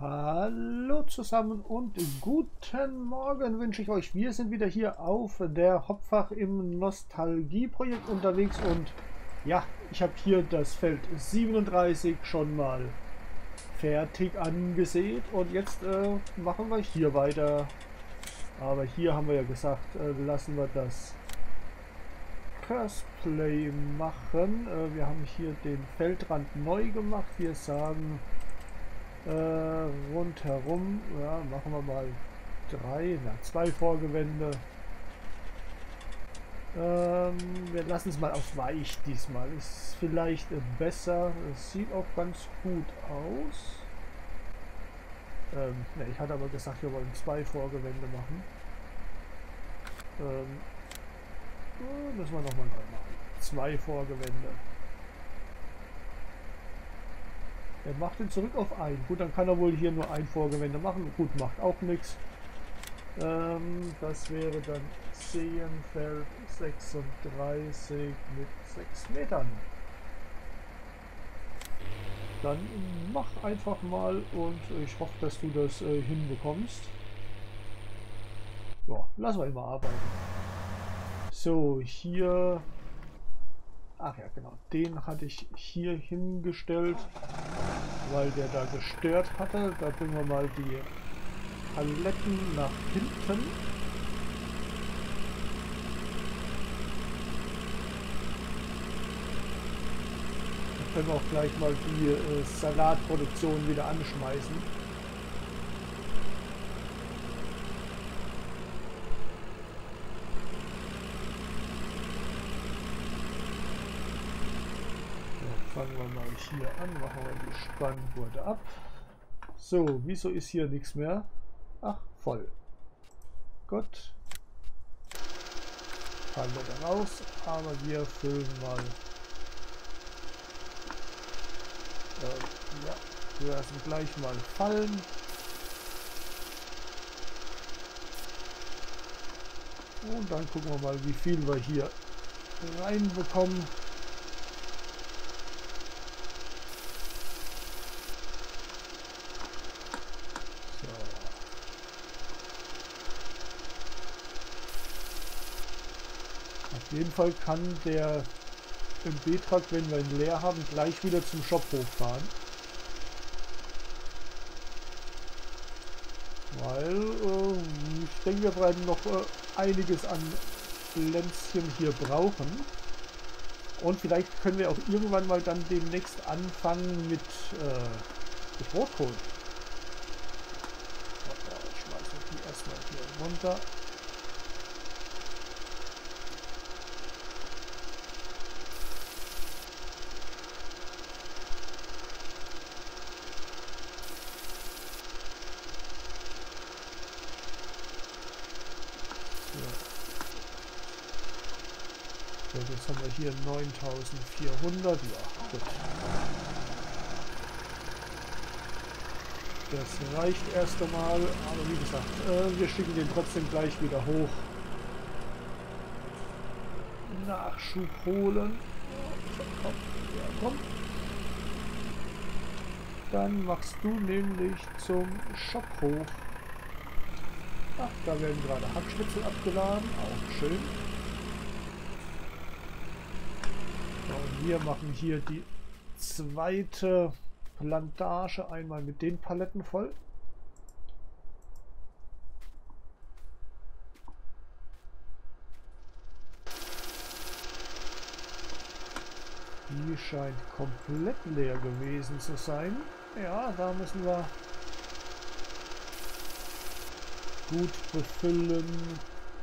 Hallo zusammen und guten Morgen wünsche ich euch. Wir sind wieder hier auf der Hopfach im Nostalgie-Projekt unterwegs und ja, ich habe hier das Feld 37 schon mal fertig angesät und jetzt machen wir hier weiter. Aber hier haben wir ja gesagt, lassen wir das Cosplay machen. Wir haben hier den Feldrand neu gemacht. Wir sagen rundherum, ja, machen wir mal zwei Vorgewände. Wir lassen es mal auf weich diesmal. Ist vielleicht besser. Es sieht auch ganz gut aus. Ne, ich hatte aber gesagt, wir wollen zwei Vorgewände machen. Müssen wir nochmal neu machen. Zwei Vorgewände. Er macht ihn zurück auf ein. Gut, dann kann er wohl hier nur ein Vorgewände machen. Gut, macht auch nichts. Das wäre dann Zehenfeld 36 mit 6 Metern. Dann mach einfach mal und ich hoffe, dass du das hinbekommst. Ja, lassen wir immer arbeiten. So, hier... Ach ja, genau. Den hatte ich hier hingestellt, weil der da gestört hatte. Da bringen wir mal die Paletten nach hinten. Dann können wir auch gleich mal die Salatproduktion wieder anschmeißen. Fangen wir mal hier an, machen wir die Spanngurte ab. So, wieso ist hier nichts mehr? Ach, voll. Gut. Fallen wir da raus, aber wir füllen mal. Ja, wir lassen gleich mal fallen. Und dann gucken wir mal, wie viel wir hier reinbekommen. Auf jeden Fall kann der MB-Truck, wenn wir ihn leer haben, gleich wieder zum Shop hochfahren. Weil ich denke, wir werden noch einiges an Pflänzchen hier brauchen. Und vielleicht können wir auch irgendwann mal dann demnächst anfangen mit Rotkohl. Ich schmeiße die erstmal hier runter. So, jetzt haben wir hier 9400. Ja, gut. Das reicht erst einmal, aber wie gesagt, wir schicken den trotzdem gleich wieder hoch. Nachschub holen. Komm, ja, komm. Dann machst du nämlich zum Shop hoch. Ach, da werden gerade Hackschnitzel abgeladen. Auch schön. So, und wir machen hier die zweite Plantage einmal mit den Paletten voll. Die scheint komplett leer gewesen zu sein. Ja, da müssen wir gut befüllen.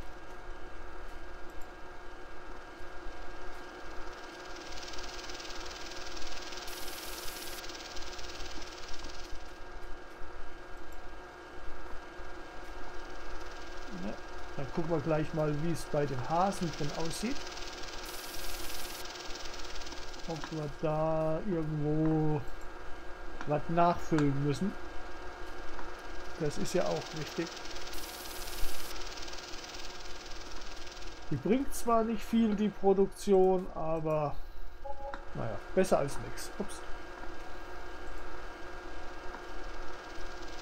Ja, dann gucken wir gleich mal, wie es bei den Hasen drin aussieht. Ob wir da irgendwo was nachfüllen müssen. Das ist ja auch wichtig. Die bringt zwar nicht viel, die Produktion, aber naja, besser als nichts. Ups.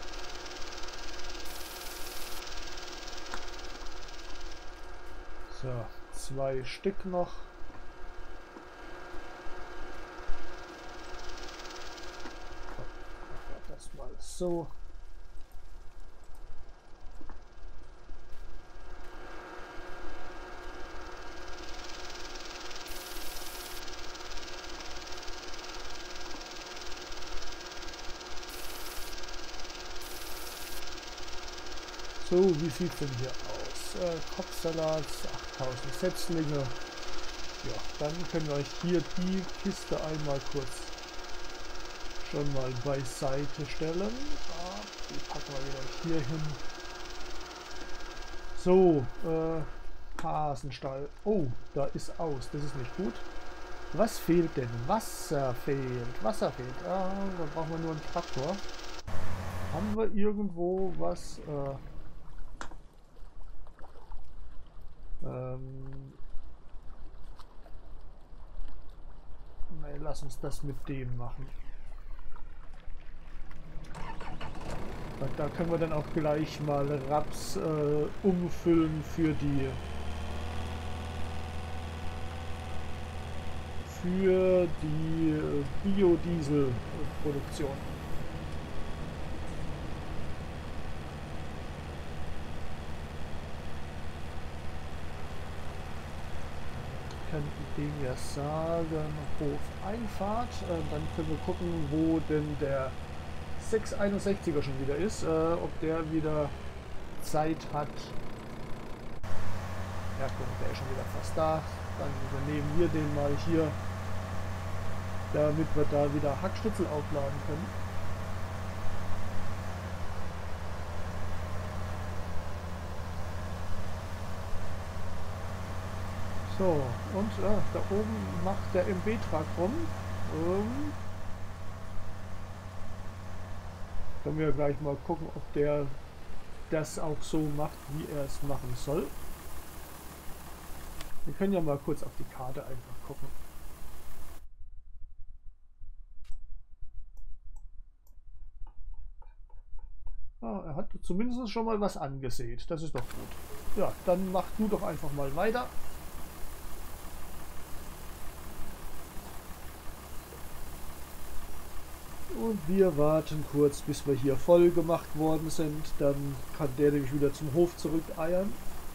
So, 2 Stück noch. Das mal so. So, wie sieht es denn hier aus? Kopfsalat, 8000 Setzlinge. Ja, dann können wir euch hier die Kiste einmal kurz schon mal beiseite stellen. Die packen wir wieder hier hin. So, Hasenstall. Oh, da ist aus. Das ist nicht gut. Was fehlt denn? Wasser fehlt. Wasser fehlt. Ah, da brauchen wir nur einen Traktor. Haben wir irgendwo was? Nein, lass uns das mit dem machen. Da können wir dann auch gleich mal Raps umfüllen für die Biodieselproduktion. Könnten dem ja sagen, Hofeinfahrt. Dann können wir gucken, wo denn der 661er schon wieder ist, ob der wieder Zeit hat. Ja, guck, der ist schon wieder fast da. Dann übernehmen wir den mal hier, damit wir da wieder Hackschnitzel aufladen können. So, und da oben macht der MB-Trag rum. Können wir gleich mal gucken, ob der das auch so macht, wie er es machen soll. Wir können ja mal kurz auf die Karte einfach gucken. Ah, er hat zumindest schon mal was angesät. Das ist doch gut. Ja, dann mach du doch einfach mal weiter. Und wir warten kurz, bis wir hier voll gemacht worden sind. Dann kann der nämlich wieder zum Hof zurückeiern.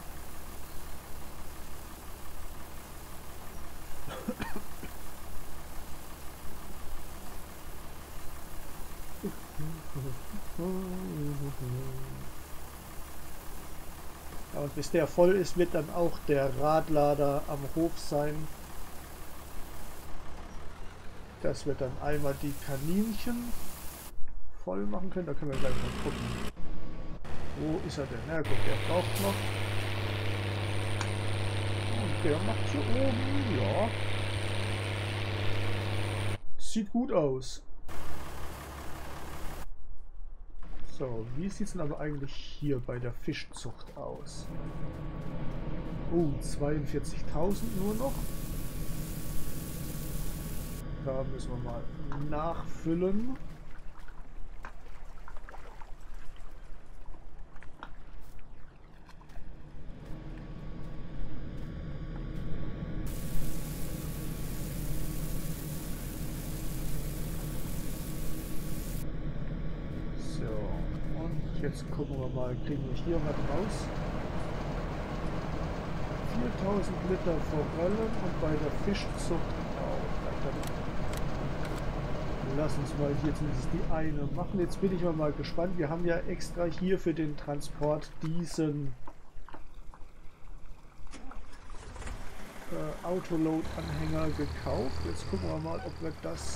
Aber bis der voll ist, wird dann auch der Radlader am Hof sein. Dass wir dann einmal die Kaninchen voll machen können. Da können wir gleich mal gucken. Wo ist er denn? Na gut, der braucht noch. Und der macht hier oben, ja. Sieht gut aus. So, wie sieht es denn aber eigentlich hier bei der Fischzucht aus? Oh, 42.000 nur noch. Da müssen wir mal nachfüllen. So, und jetzt gucken wir mal, kriegen wir hier was raus. 4000 Liter Forellen und bei der Fischzucht auch. Lass uns mal hier zumindest die eine machen. Jetzt bin ich mal gespannt. Wir haben ja extra hier für den Transport diesen Autoload-Anhänger gekauft. Jetzt gucken wir mal, ob wir das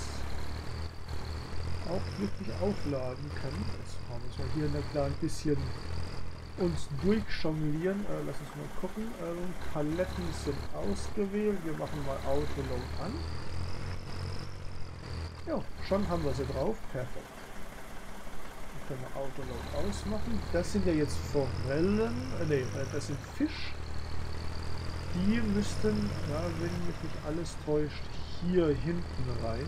auch wirklich aufladen können. Jetzt müssen wir hier ein klein bisschen uns durchjonglieren. Lass uns mal gucken. Paletten sind ausgewählt. Wir machen mal Autoload an. Ja, schon haben wir sie drauf. Perfekt. Dann können wir Autoload ausmachen. Das sind ja jetzt Forellen. Das sind Fisch. Die müssten, ja, wenn mich nicht alles täuscht, hier hinten rein.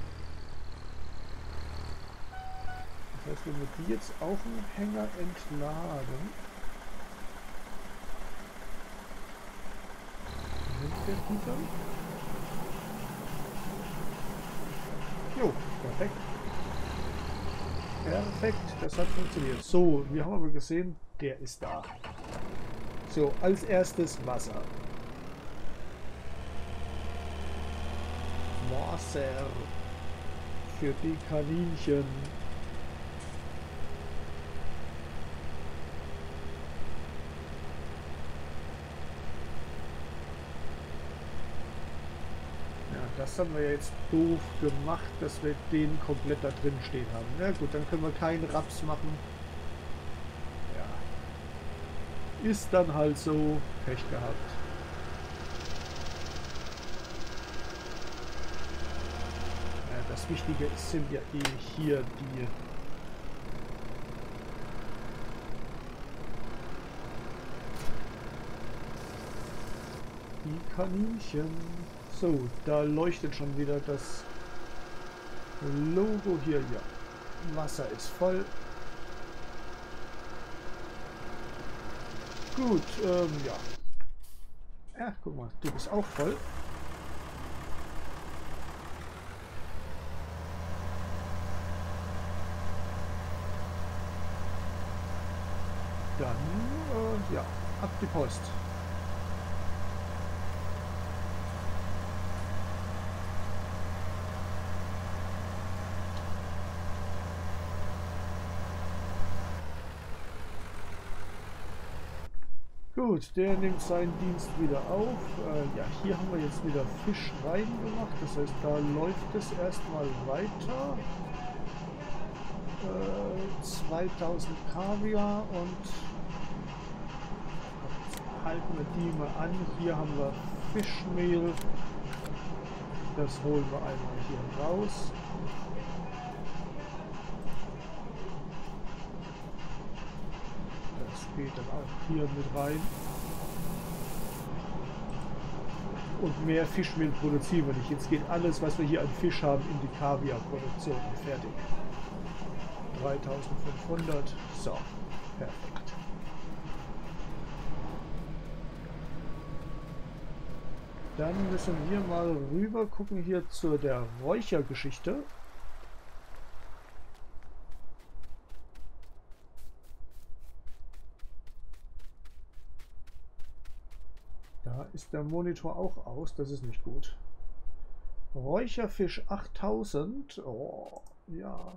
Das heißt, wenn wir die jetzt auf dem Hänger entladen, Nimmt der die dann? Jo, perfekt. Perfekt, das hat funktioniert. So, wir haben aber gesehen, der ist da. So, als erstes Wasser. Wasser für die Kaninchen. Ja, das haben wir jetzt doof gemacht, dass wir den komplett da drin stehen haben. Na gut, dann können wir keinen Raps machen. Ja. Ist dann halt so. Pech gehabt. Das Wichtige sind ja hier die Kaninchen. So, da leuchtet schon wieder das Logo hier. Ja, Wasser ist voll. Gut, ja. Ja, guck mal, du bist auch voll. Dann, ja, ab die Post. Gut, der nimmt seinen Dienst wieder auf. Ja, hier haben wir jetzt wieder Fisch reingemacht. Das heißt, da läuft es erstmal weiter. 2000 Kaviar und halten wir die mal an. Hier haben wir Fischmehl. Das holen wir einmal hier raus. Das geht dann auch hier mit rein. Und mehr Fischmehl produzieren wir nicht. Jetzt geht alles, was wir hier an Fisch haben, in die Kaviarproduktion und fertig. 3500. So, perfekt. Dann müssen wir mal rüber gucken hier zu der Räuchergeschichte. Da ist der Monitor auch aus, das ist nicht gut. Räucherfisch 8000. Oh, ja.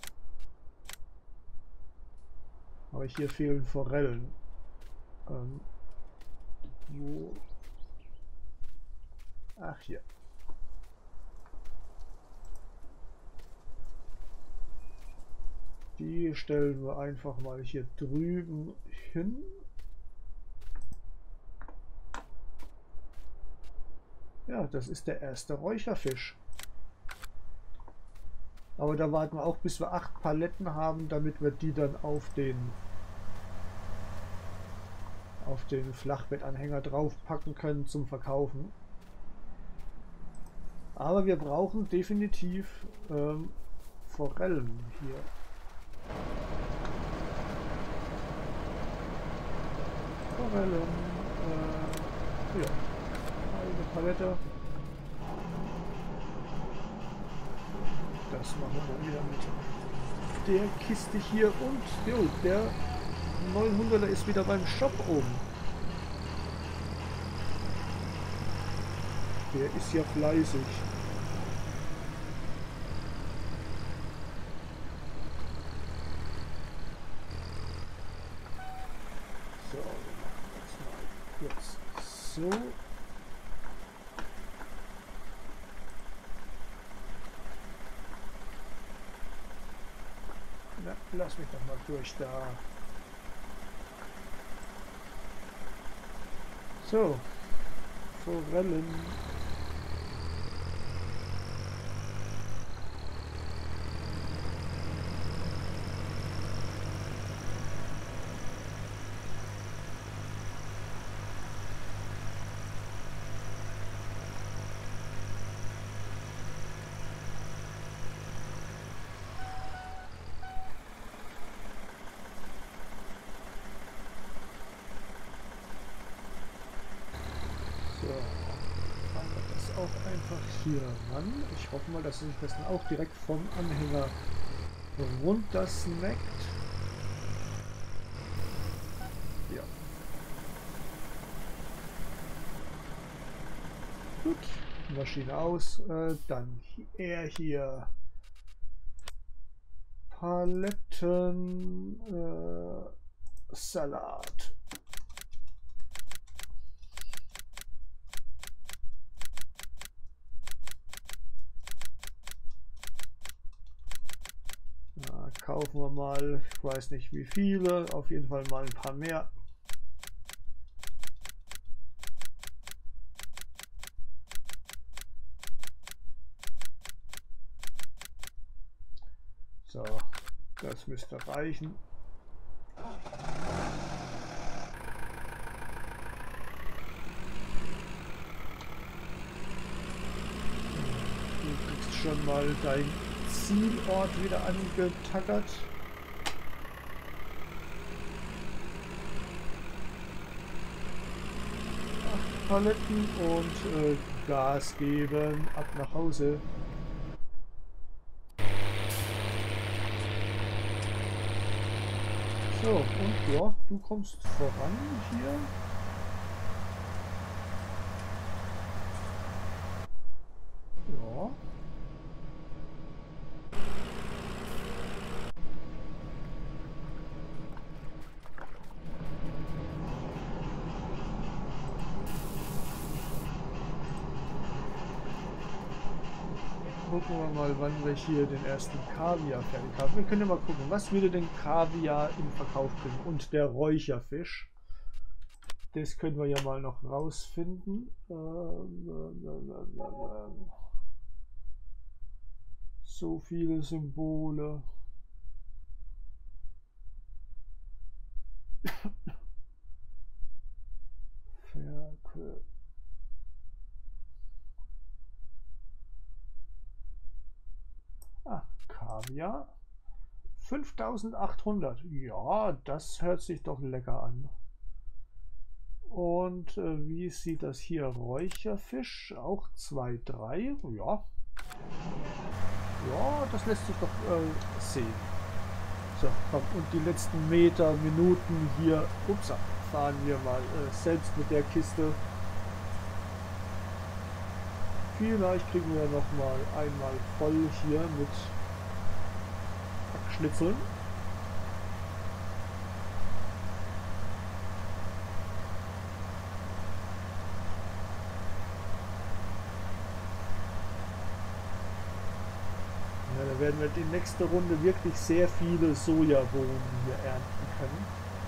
Aber hier fehlen Forellen. Wo? Ach, hier. Die stellen wir einfach mal hier drüben hin. Ja, das ist der erste Räucherfisch. Aber da warten wir auch, bis wir 8 Paletten haben, damit wir die dann auf den Flachbettanhänger draufpacken können zum Verkaufen. Aber wir brauchen definitiv Forellen hier. Forellen. Ja. Eine Palette. Das machen wir wieder mit der Kiste hier. Und jo, der 900er ist wieder beim Shop oben. Der ist ja fleißig. So, wir machen das mal kurz so. Na, lass mich doch mal durch da. So, Forellen. So. einfach hier ran. Ich hoffe mal, dass sich das dann auch direkt vom Anhänger runter snackt. Ja. Gut. Maschine aus. Dann er hier. Paletten. Salat. Ja, kaufen wir mal, ich weiß nicht wie viele, auf jeden Fall mal ein paar mehr. So, das müsste reichen. Du kriegst schon mal dein Zielort wieder angetackert. Paletten und Gas geben, ab nach Hause. So, und ja, du kommst voran hier. Ja. Gucken wir mal, wann wir hier den ersten Kaviar fertig haben. Wir können ja mal gucken, was würde denn Kaviar im Verkauf bringen? Und der Räucherfisch. Das können wir ja mal noch rausfinden. So viele Symbole. Ferkel. Kaviar. 5800. Ja, das hört sich doch lecker an. Und wie sieht das hier? Räucherfisch, auch 2,3. Ja. Ja, das lässt sich doch sehen. So, komm, und die letzten Meter, Minuten hier, ups, fahren wir mal selbst mit der Kiste. Vielleicht kriegen wir noch mal einmal voll hier mit Schnitzeln. Ja, da werden wir die nächste Runde wirklich sehr viele Sojabohnen hier ernten können.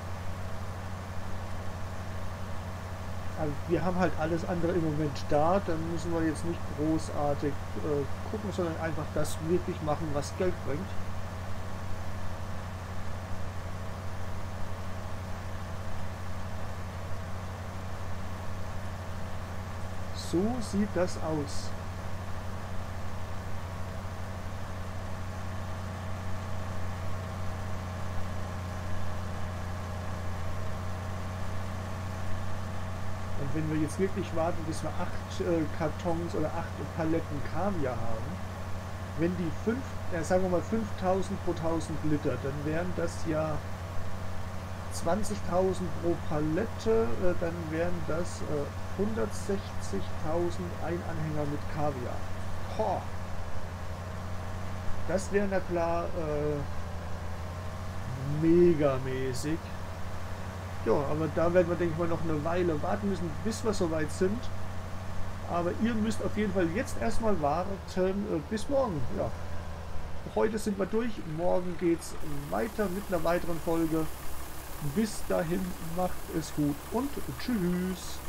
Also wir haben halt alles andere im Moment da, dann müssen wir jetzt nicht großartig gucken, sondern einfach das wirklich machen, was Geld bringt. So sieht das aus. Und wenn wir jetzt wirklich warten, bis wir 8 Kartons oder 8 Paletten Kaviar haben, wenn die 5, sagen wir mal 5000 pro 1000 Liter, dann wären das ja 20.000 pro Palette, dann wären das 160.000 ein Anhänger mit Kaviar. Boah. Das wäre na klar megamäßig. Ja, aber da werden wir, denke ich mal, noch eine Weile warten müssen, bis wir soweit sind. Aber ihr müsst auf jeden Fall jetzt erstmal warten bis morgen. Ja. Heute sind wir durch, morgen geht es weiter mit einer weiteren Folge. Bis dahin, macht es gut und tschüss.